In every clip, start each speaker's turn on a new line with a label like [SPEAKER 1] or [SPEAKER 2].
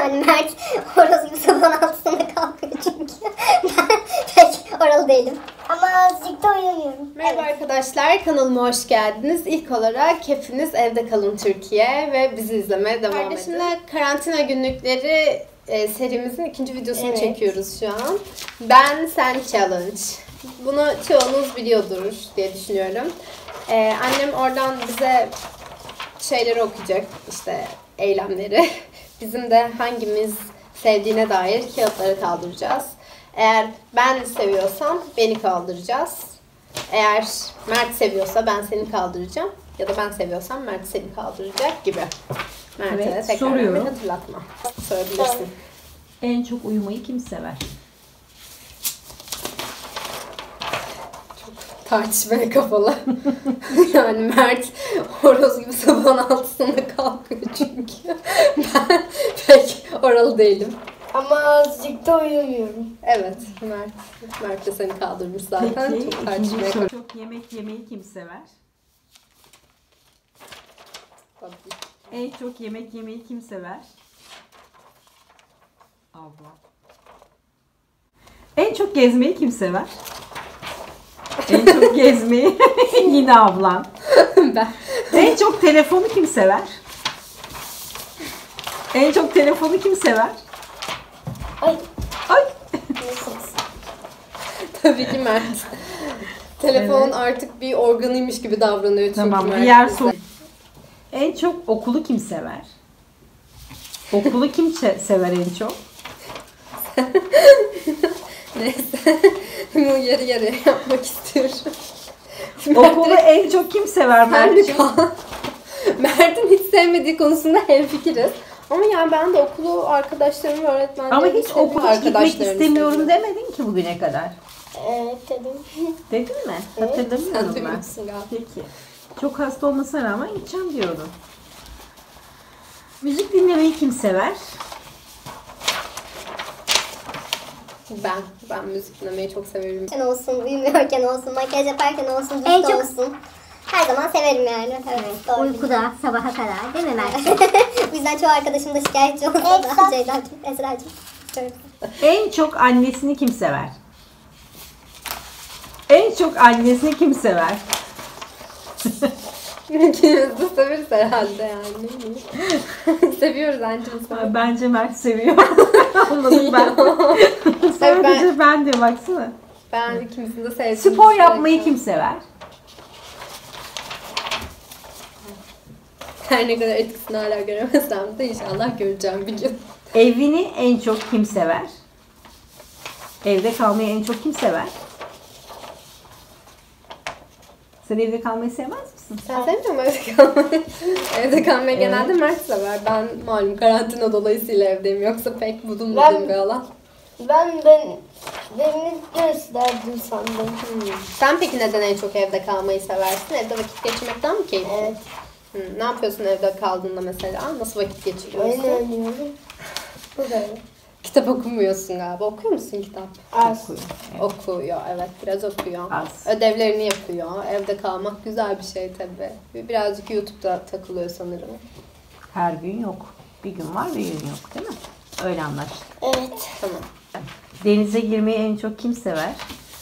[SPEAKER 1] Yani Mert horoz gibi sabahın altısında kalkıyor çünkü. Ben pek oralı değilim. Ama azıcık da uyumuyorum.
[SPEAKER 2] Merhaba arkadaşlar, kanalıma hoş geldiniz. İlk olarak hepiniz Evde Kalın Türkiye ve bizi izlemeye devam edin. Kardeşimle karantina günlükleri serimizin ikinci videosunu çekiyoruz şu an. Ben Sen Challenge. Bunu çoğunuz biliyordur diye düşünüyorum. Annem oradan bize şeyleri okuyacak, işte eylemleri. Bizim de hangimiz sevdiğine dair kağıtları kaldıracağız. Eğer ben seviyorsam beni kaldıracağız. Eğer Mert seviyorsa ben seni kaldıracağım. Ya da ben seviyorsam Mert seni kaldıracak gibi. Mert'e
[SPEAKER 3] Evet,
[SPEAKER 2] tekrar
[SPEAKER 3] soruyorum.
[SPEAKER 2] bir hatırlatma. Sorabilirsin.
[SPEAKER 3] En çok uyumayı kim sever?
[SPEAKER 2] Tartışmaya kapalı. Yani Mert horoz gibi sabahın altısında kalkıyor çünkü. Ben pek oralı değilim.
[SPEAKER 1] Ama azıcık da uyumuyorum.
[SPEAKER 2] Evet, Mert de seni kaldırmış zaten.
[SPEAKER 3] Peki,
[SPEAKER 2] Çok
[SPEAKER 3] ikinci
[SPEAKER 2] tartışmaya
[SPEAKER 3] soru. Çok yemek yemeyi kim sever?
[SPEAKER 2] kapalı.
[SPEAKER 3] En çok yemek yemeyi kim sever? Abla. En çok gezmeyi kim sever? En çok gezmeyi yine ablan.
[SPEAKER 2] Ben.
[SPEAKER 3] En çok telefonu kim sever? En çok telefonu kim sever?
[SPEAKER 1] Ay.
[SPEAKER 3] Ay.
[SPEAKER 2] Tabii ki Mert. Telefon artık bir organıymış gibi davranıyor çünkü
[SPEAKER 3] Tamam,
[SPEAKER 2] Mert
[SPEAKER 3] diğer
[SPEAKER 2] bize.
[SPEAKER 3] soru. En çok okulu kim sever? Okulu kim sever en çok?
[SPEAKER 2] Neyse. Bunu yarı yarıya yapmak istiyorum.
[SPEAKER 3] Okulu en çok kim sever Mert'ciğim?
[SPEAKER 2] Mert'in hiç sevmediği konusunda hemfikiriz. Ama yani ben de okulu, arkadaşlarımı, öğretmenlerimi
[SPEAKER 3] Ama hiç
[SPEAKER 2] seviyorum.
[SPEAKER 3] okula gitmek
[SPEAKER 2] Arkadaşlarımı
[SPEAKER 3] istemiyorum
[SPEAKER 2] seviyorum.
[SPEAKER 3] demedin ki bugüne kadar.
[SPEAKER 1] Evet dedim.
[SPEAKER 3] Dedin mi?
[SPEAKER 2] Sen
[SPEAKER 3] Hatırlamıyorum ben.
[SPEAKER 2] duymamışsın galiba.
[SPEAKER 3] Peki. Çok hasta olmasına rağmen gideceğim diyordun. Müzik dinlemeyi kim sever?
[SPEAKER 2] Ben müzik dinlemeyi çok severim.
[SPEAKER 1] Olsun, uyumuyorken olsun, makyaj yaparken olsun, duşta olsun. Her zaman severim yani. Evet, doğru.
[SPEAKER 4] Uykuda sabaha kadar değil mi Mert?
[SPEAKER 1] Bu yüzden çoğu arkadaşım da şikayetçi olsa da Ceyda'cığım, Esra'cığım. Söyle.
[SPEAKER 3] En çok annesini kim sever? En çok annesini kim sever?
[SPEAKER 2] İkimiz de severiz herhalde yani. Seviyoruz anneciğim sana.
[SPEAKER 3] Bence Mert seviyor. Anladım ben. Sadece ben de baksana.
[SPEAKER 2] Ben ikimizin de sevdiğim.
[SPEAKER 3] Spor yapmayı kim sever?
[SPEAKER 2] Her ne kadar etkisini hala göremesem de inşallah göreceğim bir gün.
[SPEAKER 3] Evini en çok kim sever? Evde kalmayı en çok kim sever? Sen evde kalmayı sevmez misin?
[SPEAKER 2] Sen sevmiyor musun evde kalmayı? Evde kalmayı genelde Mert sever. Ben malum karantina dolayısıyla evdeyim. Yoksa pek bulunmadığım bir alan.
[SPEAKER 1] Ben beni gösterdim sandım.
[SPEAKER 2] Sen peki neden en çok evde kalmayı seversin? Evde vakit geçirmekten mi keyifli?
[SPEAKER 1] Evet.
[SPEAKER 2] Ne yapıyorsun evde kaldığında mesela? Nasıl vakit geçiriyorsun?
[SPEAKER 1] Oyun oynuyorum. Bu böyle.
[SPEAKER 2] Kitap okumuyorsun galiba. Okuyor musun kitap?
[SPEAKER 1] Az.
[SPEAKER 2] Okuyor, evet. Biraz okuyor.
[SPEAKER 3] Az.
[SPEAKER 2] Ödevlerini yapıyor. Evde kalmak güzel bir şey tabii. Birazcık YouTube'da takılıyor sanırım.
[SPEAKER 3] Her gün yok. Bir gün var, bir gün yok değil mi? Öyle anlaştık.
[SPEAKER 1] Evet.
[SPEAKER 2] Tamam.
[SPEAKER 3] Denize girmeyi en çok kim sever?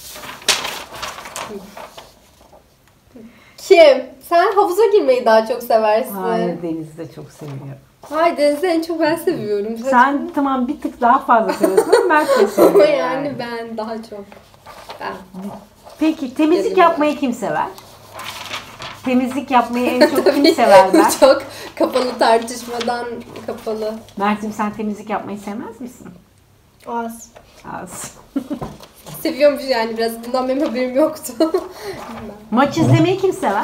[SPEAKER 2] Kim? Sen havuza girmeyi daha çok seversin.
[SPEAKER 3] Hayır, denizi de çok seviyorum.
[SPEAKER 2] Hayır, denizi en çok ben seviyorum.
[SPEAKER 3] Sen tamam bir tık daha fazla seviyorsun ama Mert de
[SPEAKER 2] Ama
[SPEAKER 3] seviyor
[SPEAKER 2] yani ben daha çok. Ben.
[SPEAKER 3] Peki temizlik
[SPEAKER 2] Dedim
[SPEAKER 3] yapmayı kim sever? Temizlik yapmayı en çok kim
[SPEAKER 2] Tabii
[SPEAKER 3] sever Mert?
[SPEAKER 2] çok kapalı, tartışmadan kapalı.
[SPEAKER 3] Mert'cim sen temizlik yapmayı sevmez misin?
[SPEAKER 1] Az.
[SPEAKER 3] Az.
[SPEAKER 2] Seviyormuş yani biraz. Bundan benim haberim yoktu.
[SPEAKER 3] Maç izlemeyi kim sever?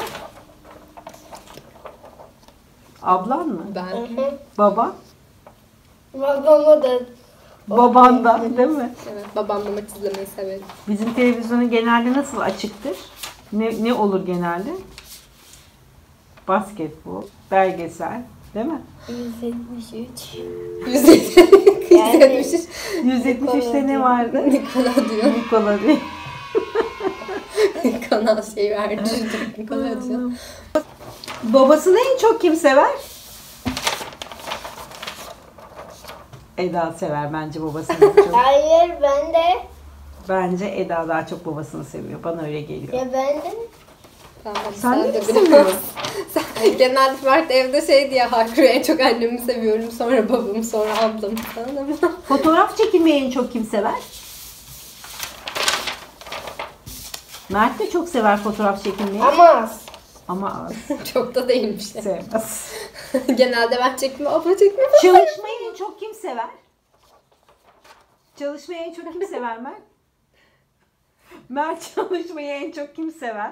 [SPEAKER 3] Ablan mı?
[SPEAKER 2] Ben.
[SPEAKER 3] Baba?
[SPEAKER 1] Babama da
[SPEAKER 3] Baban da değil mi?
[SPEAKER 2] Evet, babamla maç izlemeyi severim.
[SPEAKER 3] Bizim televizyonu genelde nasıl açıktır? Ne olur genelde? Basketbol, belgesel, değil mi?
[SPEAKER 1] 173.
[SPEAKER 2] 173.
[SPEAKER 3] 173'te ne vardı?
[SPEAKER 2] Nikola diyor.
[SPEAKER 3] Nikola diye.
[SPEAKER 2] Kanal şey verdi. Nikola diyor.
[SPEAKER 3] Babasını en çok kim sever? Eda sever bence babasını çok.
[SPEAKER 1] Hayır ben de.
[SPEAKER 3] Bence Eda daha çok babasını seviyor. Bana öyle geliyor.
[SPEAKER 1] Ya ben de.
[SPEAKER 2] Tamam,
[SPEAKER 3] Sen de mi
[SPEAKER 2] biraz-
[SPEAKER 3] seviyorsun?
[SPEAKER 2] Genelde Mert evde şey diye haykırıyor. En çok annemi seviyorum. Sonra babamı, sonra ablamı falan ama.
[SPEAKER 3] Fotoğraf çekilmeyi en çok kim sever? Mert de çok sever fotoğraf çekilmeyi.
[SPEAKER 1] Ama az.
[SPEAKER 3] Ama az
[SPEAKER 2] Çok da değilmiş.
[SPEAKER 3] sevmez.
[SPEAKER 2] Genelde ben çekme, abla çekme.
[SPEAKER 3] Çalışmayı en çok kim sever? Çalışmayı en çok kim sever Mert? Mert çalışmayı en çok kim sever?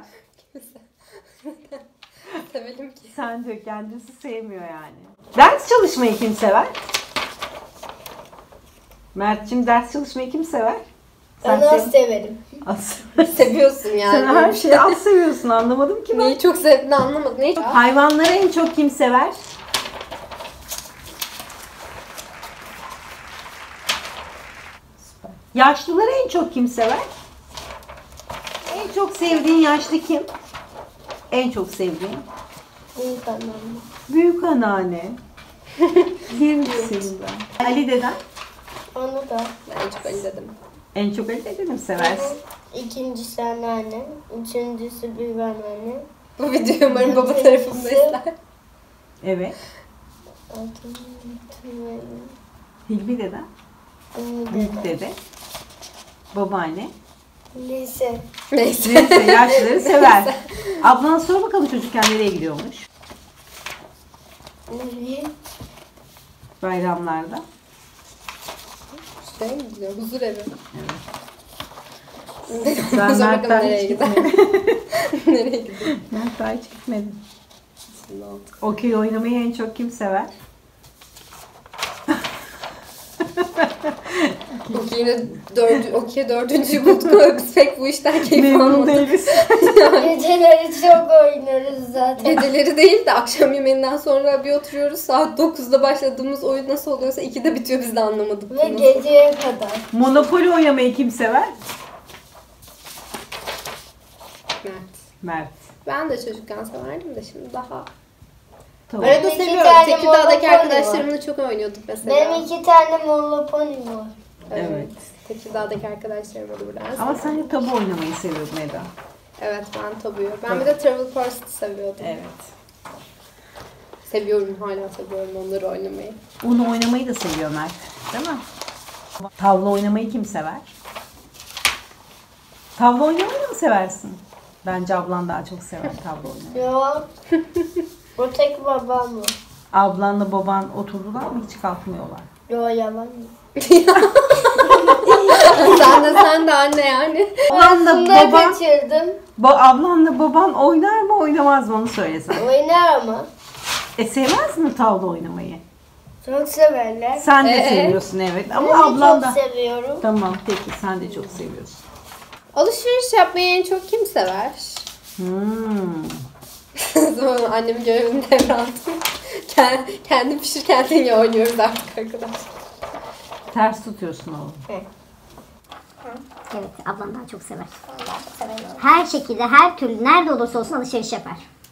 [SPEAKER 2] Sevelim ki.
[SPEAKER 3] Sen diyor kendisi sevmiyor yani. Ders çalışmayı kim sever? Mert'cim ders çalışmayı kim sever?
[SPEAKER 1] Ben az severim.
[SPEAKER 3] Az.
[SPEAKER 2] Seviyorsun yani.
[SPEAKER 3] Sen her şeyi az seviyorsun, anlamadım ki ben.
[SPEAKER 2] Neyi çok sevdiğini anlamadım. Neyi?
[SPEAKER 3] Hayvanları en çok kim sever? Süper. Yaşlıları en çok kim sever? En çok sevdiğin yaşlı kim? En çok sevdiğin?
[SPEAKER 1] Büyük anlamda.
[SPEAKER 3] Büyük anneanne. Kimsin ben? Ali deden?
[SPEAKER 1] Onu da.
[SPEAKER 2] Ben çok öyle dedim.
[SPEAKER 3] En çok Ali dedeni mi seversin?
[SPEAKER 1] İkincisi anneannem. Üçüncüsü büyük anneannem.
[SPEAKER 2] Bu videoyu umarım baba tarafımda izler.
[SPEAKER 3] Evet.
[SPEAKER 1] Altıncısı
[SPEAKER 3] Hilmi deden?
[SPEAKER 1] Ünlü
[SPEAKER 3] Büyük
[SPEAKER 1] dede.
[SPEAKER 3] dede. Babaanne.
[SPEAKER 1] Lise.
[SPEAKER 2] Neyse.
[SPEAKER 3] Neyse yaşlıları sever. Ablana sor bakalım çocukken nereye gidiyormuş?
[SPEAKER 1] Nereye?
[SPEAKER 3] Bayramlarda.
[SPEAKER 2] Şey mi gidiyor? Huzur evi.
[SPEAKER 3] Ben
[SPEAKER 2] Sor
[SPEAKER 3] Mert
[SPEAKER 2] bakalım
[SPEAKER 3] daha
[SPEAKER 2] nereye
[SPEAKER 3] hiç
[SPEAKER 2] gider.
[SPEAKER 3] gitmedim.
[SPEAKER 2] Nereye gidiyor?
[SPEAKER 3] Mert daha hiç gitmedim.
[SPEAKER 2] Ne oldu?
[SPEAKER 3] Okey oynamayı en çok kim sever?
[SPEAKER 2] Okey dördüncüyü bulduk ama biz pek bu işten keyif
[SPEAKER 3] Memnun
[SPEAKER 2] almadık.
[SPEAKER 3] değiliz.
[SPEAKER 1] Geceleri çok oynuyoruz zaten.
[SPEAKER 2] Geceleri değil de akşam yemeğinden sonra bir oturuyoruz. Saat 9'da başladığımız oyun nasıl oluyorsa 2'de bitiyor, biz de anlamadık.
[SPEAKER 1] Ve
[SPEAKER 2] bunu.
[SPEAKER 1] geceye kadar.
[SPEAKER 3] Monopoly oynamayı kim sever?
[SPEAKER 2] Mert.
[SPEAKER 3] Mert.
[SPEAKER 2] Ben de çocukken severdim de şimdi daha.
[SPEAKER 3] Tamam.
[SPEAKER 2] Arada
[SPEAKER 1] iki
[SPEAKER 2] seviyorum.
[SPEAKER 1] tane
[SPEAKER 2] Tekirdağ'daki
[SPEAKER 1] Monopoly
[SPEAKER 2] arkadaşlarımla çok oynuyorduk mesela.
[SPEAKER 1] Benim 2 tane Monopoly'm var.
[SPEAKER 3] Evet.
[SPEAKER 2] Tekirdağ'daki arkadaşlarım da biraz.
[SPEAKER 3] Ama sen de tabu oynamayı seviyordun Eda.
[SPEAKER 2] Evet, ben tabuyu. Ben bir de Travel Pursuit'i seviyordum.
[SPEAKER 3] Evet.
[SPEAKER 2] Seviyorum, hala seviyorum onları oynamayı.
[SPEAKER 3] Onu oynamayı da seviyor Mert. Değil mi? Tavla oynamayı kim sever? Tavla oynamayı da mı seversin? Bence ablan daha çok sever tavla oynamayı.
[SPEAKER 1] Yok. O tek babam var.
[SPEAKER 3] Ablanla baban oturdular mı hiç kalkmıyorlar?
[SPEAKER 1] Yok yalan.
[SPEAKER 2] sen de anne yani.
[SPEAKER 3] Ablanla
[SPEAKER 1] Aslında
[SPEAKER 3] baban,
[SPEAKER 1] kaçırdım.
[SPEAKER 3] ablanla baban oynar mı oynamaz mı onu söylesen.
[SPEAKER 1] Oynar ama.
[SPEAKER 3] Sevmez mi tavla oynamayı?
[SPEAKER 1] Çok severler.
[SPEAKER 3] Sen de seviyorsun evet
[SPEAKER 1] Ben
[SPEAKER 3] ama
[SPEAKER 1] de
[SPEAKER 3] ablan
[SPEAKER 1] çok
[SPEAKER 3] da.
[SPEAKER 1] seviyorum.
[SPEAKER 3] Tamam peki sen de çok seviyorsun.
[SPEAKER 2] Alışveriş yapmayı en çok kim sever? Sonra annemin görevini devraldım. Kendi pişir kendin ye oynuyoruz artık arkadaşlar.
[SPEAKER 3] Ters tutuyorsun oğlum.
[SPEAKER 4] Evet, ablam daha çok sever. Her şekilde, her türlü, nerede olursa olsun alışveriş yapar.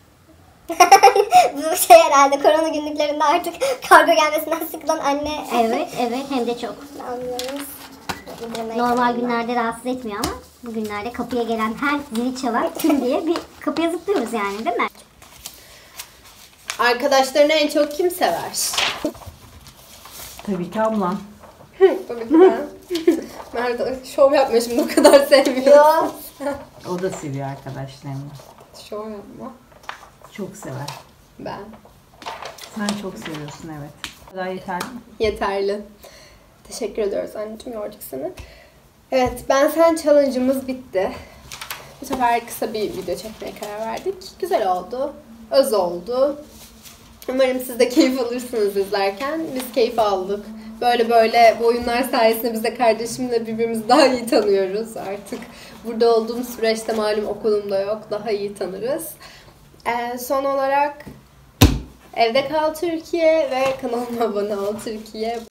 [SPEAKER 1] Bu şey herhalde korona günlüklerinde artık kargo gelmesinden sıkılan anne.
[SPEAKER 4] Evet, evet, hem de çok.
[SPEAKER 1] Anlıyoruz.
[SPEAKER 4] Normal günlerde rahatsız etmiyor ama bugünlerde kapıya gelen her zili çalar tüm diye bir kapıya zıplıyoruz yani, değil mi?
[SPEAKER 2] Arkadaşlarını en çok kim sever?
[SPEAKER 3] Tabii ki ablan.
[SPEAKER 2] Tabii ki ben. Mert şov yapma şimdi, o kadar sevmiyorum.
[SPEAKER 1] Yok.
[SPEAKER 3] O da seviyor arkadaşlarını.
[SPEAKER 2] Şov yapma.
[SPEAKER 3] Çok sever.
[SPEAKER 2] Ben.
[SPEAKER 3] Sen çok seviyorsun evet. Daha yeterli mi?
[SPEAKER 2] Yeterli. Teşekkür ediyoruz anneciğim, yorduk seni. Evet, ben sen challenge'ımız bitti. Bu sefer kısa bir video çekmeye karar verdik. Güzel oldu. Öz oldu. Umarım siz de keyif alırsınız izlerken. Biz keyif aldık. Böyle bu oyunlar sayesinde biz de kardeşimle birbirimizi daha iyi tanıyoruz artık. Burada olduğum süreçte malum okulum da yok. Daha iyi tanırız. Son olarak Evde Kal Türkiye ve kanalıma abone ol Türkiye.